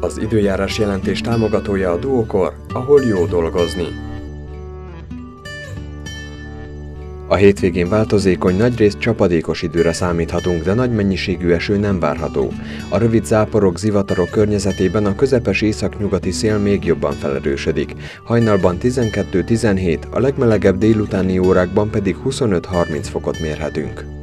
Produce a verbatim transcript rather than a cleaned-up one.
Az időjárás jelentés támogatója a Duokor, ahol jó dolgozni. A hétvégén változékony, nagyrészt csapadékos időre számíthatunk, de nagy mennyiségű eső nem várható. A rövid záporok, zivatarok környezetében a közepes északnyugati szél még jobban felerősödik. Hajnalban tizenkettő-tizenhét, a legmelegebb délutáni órákban pedig huszonöt-harminc fokot mérhetünk.